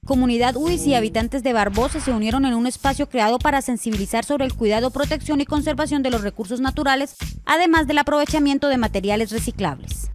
Comunidad UIS y habitantes de Barbosa se unieron en un espacio creado para sensibilizar sobre el cuidado, protección y conservación de los recursos naturales, además del aprovechamiento de materiales reciclables.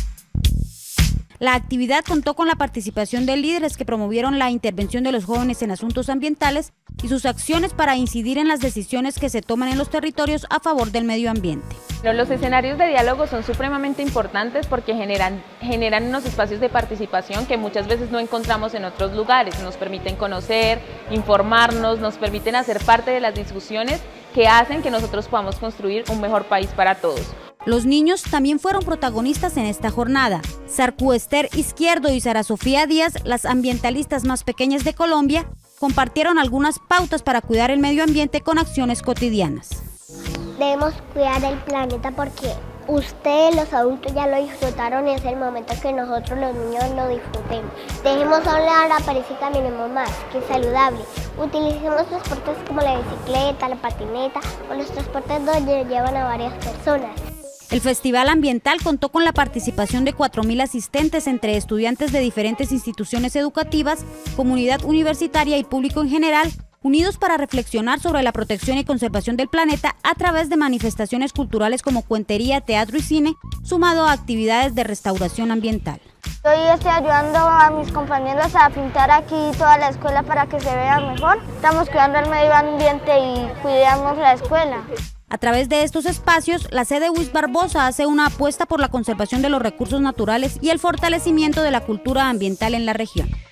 La actividad contó con la participación de líderes que promovieron la intervención de los jóvenes en asuntos ambientales y sus acciones para incidir en las decisiones que se toman en los territorios a favor del medio ambiente. Los escenarios de diálogo son supremamente importantes porque generan unos espacios de participación que muchas veces no encontramos en otros lugares. Nos permiten conocer, informarnos, nos permiten hacer parte de las discusiones que hacen que nosotros podamos construir un mejor país para todos. Los niños también fueron protagonistas en esta jornada. Sarku Esther Izquierdo y Sara Sofía Díaz, las ambientalistas más pequeñas de Colombia, compartieron algunas pautas para cuidar el medio ambiente con acciones cotidianas. Debemos cuidar el planeta porque ustedes los adultos ya lo disfrutaron y es el momento que nosotros los niños lo disfrutemos. Dejemos a un lado la pereza y caminemos más, que es saludable. Utilicemos transportes como la bicicleta, la patineta o los transportes donde llevan a varias personas. El Festival Ambiental contó con la participación de 4.000 asistentes entre estudiantes de diferentes instituciones educativas, comunidad universitaria y público en general, unidos para reflexionar sobre la protección y conservación del planeta a través de manifestaciones culturales como cuentería, teatro y cine, sumado a actividades de restauración ambiental. Hoy estoy ayudando a mis compañeros a pintar aquí toda la escuela para que se vea mejor. Estamos cuidando el medio ambiente y cuidamos la escuela. A través de estos espacios, la sede UIS Barbosa hace una apuesta por la conservación de los recursos naturales y el fortalecimiento de la cultura ambiental en la región.